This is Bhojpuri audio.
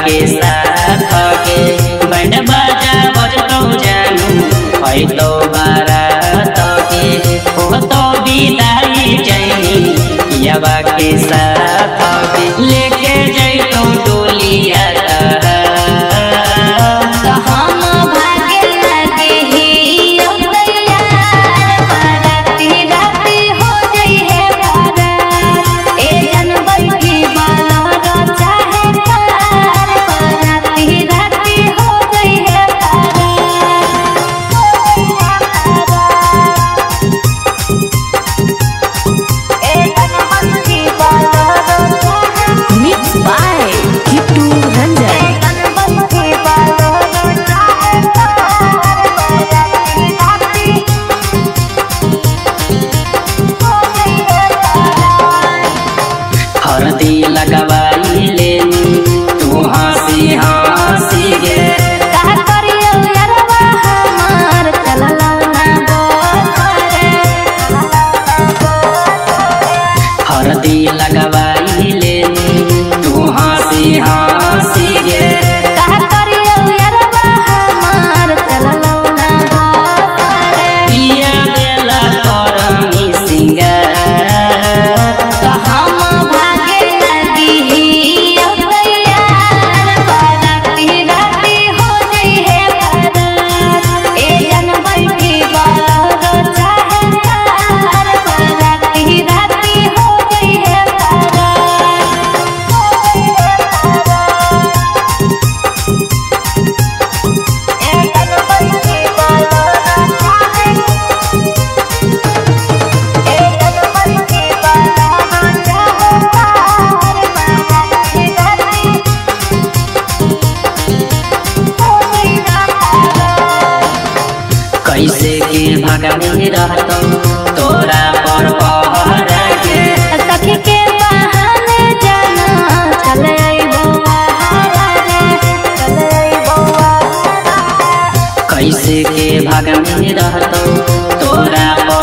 के साथ के बैंड बाजा बजतो जानू है तो बारात के हो तो विदाई जैनी यवा के साथ के लेके जैतो डोलिया हरदी लगवाई लेनी तू हंसी हंसी गे कहा करियो यारवा हमार चलला ना बोरे हरदी लगवाई लेनी तू हंसी हंसी गे कहा करियो यारवा हमार चलला ना बोरे पिया देला करमी सिंगार कैसे के भगवे रहतो तोरा पर पहरा के सखी के बहाने जाना चले आइबो रे चले आइबो कैसे के भगवे रहतो तोरा पर